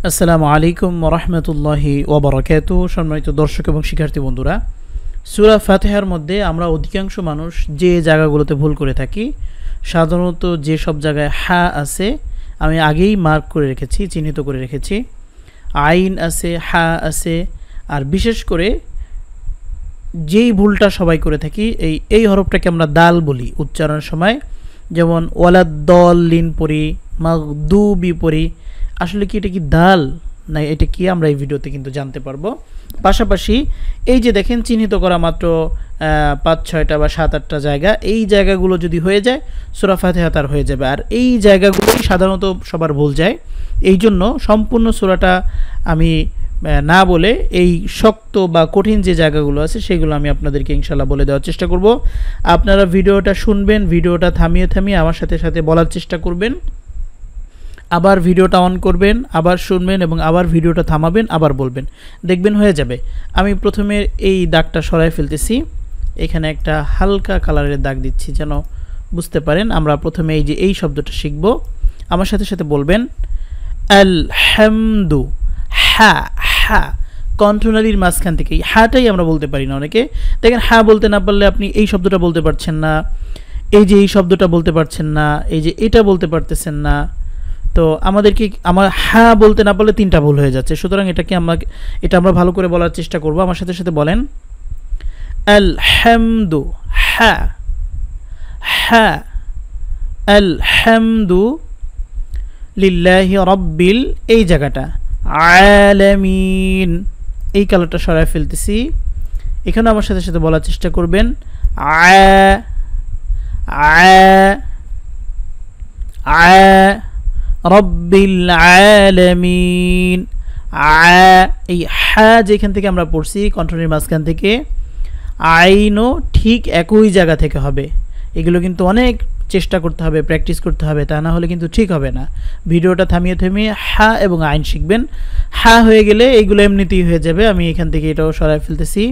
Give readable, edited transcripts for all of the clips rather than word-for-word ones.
আসসালামু আলাইকুম ওয়া রাহমাতুল্লাহি ওয়া বারাকাতুহু। সম্মানিত দর্শক এবং শিক্ষার্থী বন্ধুরা, সূরা ফাতিহার মধ্যে আমরা অধিকাংশ মানুষ যে জায়গাগুলোতে ভুল করে থাকি, সাধারণত যে সব জায়গায় হা আছে আমি আগেই মার্ক করে রেখেছি, চিহ্নিত করে রেখেছি। আইন আছে, হা আছে, আর বিশেষ করে যেই ভুলটা সবাই করে থাকি এই হরফটাকে আমরা দাল বলি উচ্চারণের সময়, যেমন ওয়ালাদ-দল্লিন পড়ি, মাগদুবি পড়ি। আসলে কি এটা কি দাল না এটা কি আমরা এই ভিডিওতে কিন্তু জানতে পারবো। পাশাপাশি এই যে দেখেন চিহ্নিত করা মাত্র ৫-৬টা বা ৭-৮টা জায়গা, এই জায়গাগুলো যদি হয়ে যায় সূরা ফাতিহা তার হয়ে যাবে। আর এই জায়গাগুলোই সাধারণত সবার ভুল যায়, এই জন্য সম্পূর্ণ সূরাটা আমি না বলে এই শক্ত বা কঠিন যে জায়গাগুলো আছে সেগুলো আমি আপনাদেরকে ইনশাল্লাহ বলে দেওয়ার চেষ্টা করব। আপনারা ভিডিওটা শুনবেন, ভিডিওটা থামিয়ে থামিয়ে আমার সাথে সাথে বলার চেষ্টা করবেন, আবার ভিডিওটা অন করবেন, আবার শুনবেন এবং আবার ভিডিওটা থামাবেন, আবার বলবেন, দেখবেন হয়ে যাবে। আমি প্রথমে এই দাগটা সরাই ফেলতেছি, এখানে একটা হালকা কালারের দাগ দিচ্ছি যেন বুঝতে পারেন। আমরা প্রথমে এই যে এই শব্দটা শিখব, আমার সাথে সাথে বলবেন আলহামদু। হা হা কণ্ঠনালীর মাঝখান থেকে হাটাই আমরা বলতে পারি না অনেকে। দেখেন হা বলতে না পারলে আপনি এই শব্দটা বলতে পারছেন না, এই যে এই শব্দটা বলতে পারছেন না, এই যে এটা বলতে পারতেছেন না। তো আমার হা বলতে না পারলে 3টা ভুল হয়ে যাচ্ছে। সুতরাং এটা আমরা ভালো করে বলার চেষ্টা করব। আমার সাথে সাথে বলেন আলহামদু। হা হা আলহামদু লিল্লাহি রাব্বিল, এই জায়গাটা আলামিন, এই কালারটা সরাই ফেলতেছি। এখানে আমার সাথে সাথে বলার চেষ্টা করবেন রব্বিল আলামিন। এই হা যেখান থেকে আমরা পড়ছি কণ্ঠনের মাঝখান থেকে, আইনও ঠিক একই জায়গা থেকে হবে। এগুলো কিন্তু অনেক চেষ্টা করতে হবে, প্র্যাকটিস করতে হবে, তা না হলে কিন্তু ঠিক হবে না। ভিডিওটা থামিয়ে থামিয়ে হা এবং আইন শিখবেন। হা হয়ে গেলে এইগুলো এমনিতেই হয়ে যাবে। আমি এখান থেকে এটাও সরাই ফেলতেছি,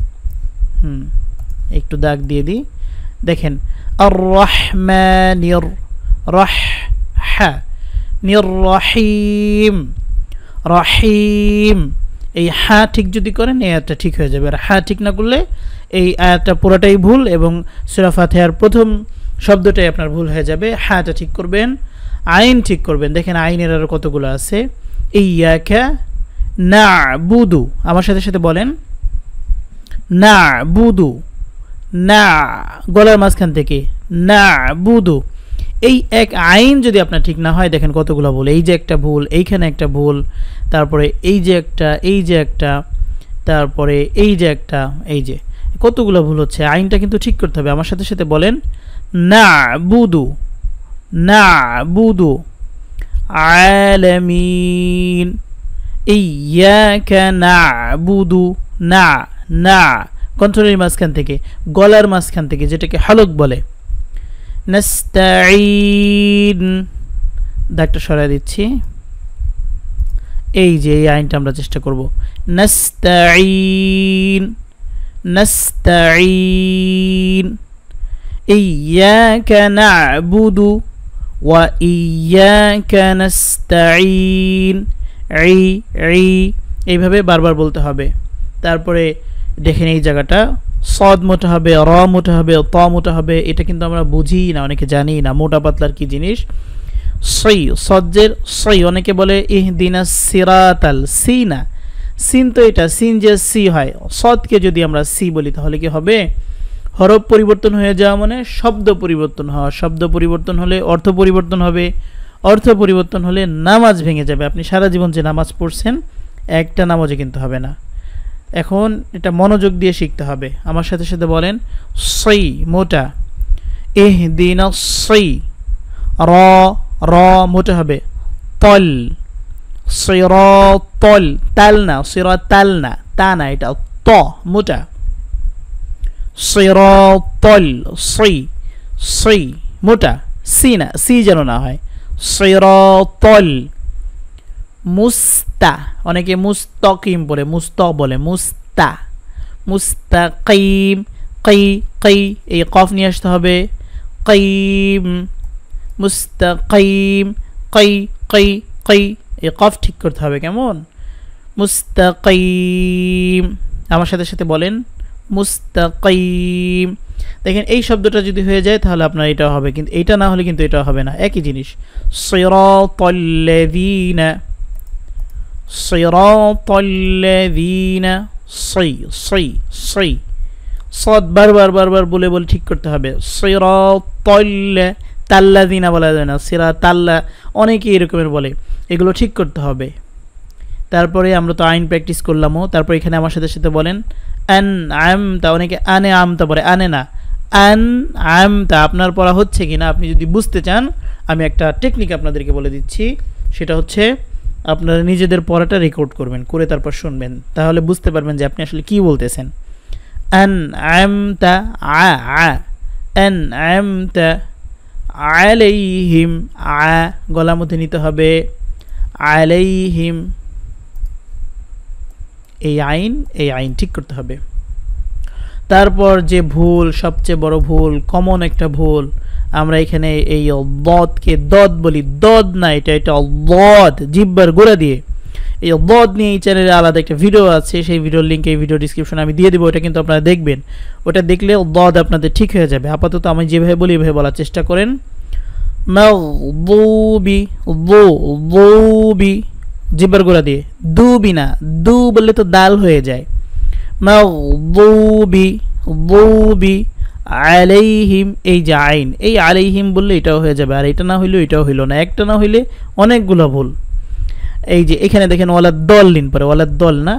একটু দাগ দিয়ে দিই। দেখেন আর রহমানির রহ হা নির রহিম রহিম, এই হা ঠিক যদি করেন এই আয়াতটা ঠিক হয়ে যাবে। আর হা ঠিক না করলে এই আয়াতটা পুরোটাই ভুল এবং সূরা ফাতিহার প্রথম শব্দটাই আপনার ভুল হয়ে যাবে। হাটা ঠিক করবেন, আইন ঠিক করবেন। দেখেন আইনের আরও কতগুলো আছে। ইয়াকা না'বুদু, আমার সাথে সাথে বলেন না'বুদু। না গলার মাঝখান থেকে না'বুদু, এই এক আইন যদি আপনার ঠিক না হয় দেখেন কতগুলো ভুল। এই যে একটা ভুল, এইখানে একটা ভুল, তারপরে এই যে একটা, তারপরে এই যে একটা, এই যে কতগুলো ভুল হচ্ছে। আইনটা কিন্তু ঠিক করতে হবে। আমার সাথে সাথে বলেন না'বুদু না'বুদু আলামিন। ইয়াকা না'বুদু, না কণ্ঠের মাঝখান থেকে, গলার মাঝখান থেকে, যেটাকে হলক বলে। নাস্তাঈন, দাগটা সরাই দিচ্ছি। এই যে এই আইনটা আমরা চেষ্টা করব, নাস্তাঈন নাস্তাঈন। ইয়াকা না'বুদু ওয়া ইয়াকা নাস্তাঈন। এইভাবে বারবার বলতে হবে। তারপরে দেখেন এই জায়গাটা সদ মোটা হবে, র মোটা হবে, ত মোটা হবে। এটা কিন্তু আমরা বুঝি না, অনেকে জানি না মোটা পাতলার কি জিনিস। সই, সজ্জের সই, অনেকে বলে ইহদিনাস সিরাতাল, সি না, সিন তো এটা সিন যে সি হয়, সদকে যদি আমরা সি বলি তাহলে কি হবে? হরফ পরিবর্তন হয়ে যাওয়া মানে শব্দ পরিবর্তন হওয়া, শব্দ পরিবর্তন হলে অর্থ পরিবর্তন হবে, অর্থ পরিবর্তন হলে নামাজ ভেঙে যাবে। আপনি সারা জীবন যে নামাজ পড়ছেন একটা নামাজে কিন্তু হবে না। এখন এটা মনোযোগ দিয়ে শিখতে হবে। আমার সাথে সাথে বলেন সই মোটা, ইহদিনাস সই, র মোটা হবে, তল সিরাতাল, তাল না, সিরাতাল না, তা না, এটা ত মোটা, সিরাতাল, সই মোটা, সি না, সি যেন না হয়, সিরাতাল। মুস্তা, অনেকে মুস্তাকিম বলে, বলে মুস্তাকিম, এই কফ নিয়ে আসতে হবে, কাইম মুস্তাকিম, এই কফ ঠিক করতে হবে, কেমন? মুস্তাকিম, আমার সাথে সাথে বলেন মুস্তাকিম। দেখেন এই শব্দটা যদি হয়ে যায় তাহলে আপনার এটা হবে, কিন্তু এইটা না হলে কিন্তু এটা হবে না, একই জিনিস। সিরাতাল্লাযীনা, সিরাতাল্লাযীনা, সই সই সই, সদ বারবার বারবার বলে বলে ঠিক করতে হবে। সিরাতাল্লা, তাল্লাযীনা বলা যায় না, সিরাতাল্লা অনেকেই এরকমের বলে, এগুলো ঠিক করতে হবে। তারপরে আমরা তো আইন প্র্যাকটিস করলামও। তারপর এখানে আমার সাথে সাথে বলেন আন আমতা, অনেকে আনে আমতা পড়ে, আনে না, আন আমতা। আপনার পড়া হচ্ছে কিনা আপনি যদি বুঝতে চান, আমি একটা টেকনিক আপনাদেরকে বলে দিচ্ছি, সেটা হচ্ছে আপনারা নিজেদের পড়াটা রেকর্ড করবেন, করে তারপর শুনবেন, তাহলে বুঝতে পারবেন যে আপনি আসলে কি বলতেছেন। আন আমতা, আ আ, আন আমতা আলাইহিম, আ গলার মধ্যে নিতে হবে, আলাইহিম, এই আইন ঠিক করতে হবে। তারপর যে ভুল, সবচেয়ে বড় ভুল, কমন একটা ভুল, আমরা এখানে এই দদকে দদ বলি, দদ না, এটা দদ, জিহ্বার গোড়া দিয়ে। এই দদ নিয়ে এই চ্যানেলে আলাদা একটা ভিডিও আছে, সেই ভিডিওর লিঙ্ক এই ভিডিও ডিসক্রিপশনে আমি দিয়ে দেবো, ওটা কিন্তু আপনারা দেখবেন, ওটা দেখলে দদ আপনাদের ঠিক হয়ে যাবে। আপাতত আমি যেভাবে বলি এভাবে বলার চেষ্টা করেন। মাগদুবি, যুবি, জিহ্বার গোড়া দিয়ে, দুবি না, দু বললে তো দাল হয়ে যায়। মাগদুবি, যুবি আলাইহিম, এই যে আইন, এই আলাইহিম বললে এটাও হয়ে যাবে, আর এটা না হইলেও এটাও হইল না, একটা না হইলে অনেকগুলো ভুল। এই যে এখানে দেখেন ওয়ালাদ-দল্লিন পরে, ওয়ালাদ-দল না,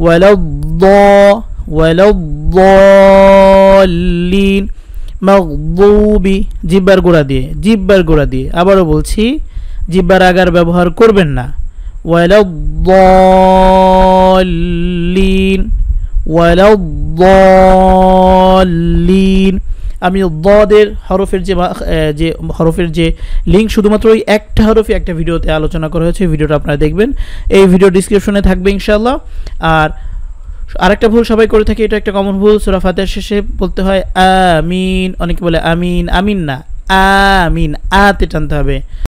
ওয়ালাদ-দল্লিন, মাগদুবি, জিহ্বার গোড়া দিয়ে, জিহ্বার গোড়া দিয়ে। আবারও বলছি, জিহ্বার আগার ব্যবহার করবেন না। ওয়ালাদ-দল্লিন, ওয়ালাদ-দল্লিন। আমি দদের হরফের যে হরফের যে লিঙ্ক, শুধুমাত্র ওই একটা হরফে একটা ভিডিওতে আলোচনা করা হয়েছে, ভিডিওটা আপনারা দেখবেন, এই ভিডিও ডিসক্রিপশনে থাকবে ইনশাআল্লাহ। আর আরেকটা ভুল সবাই করে থাকে, এটা একটা কমন ভুল, সূরা ফাতিহার শেষে বলতে হয় আমিন, অনেকে বলে আমিন, আমিন না, আমিন, আতে টানতে হবে।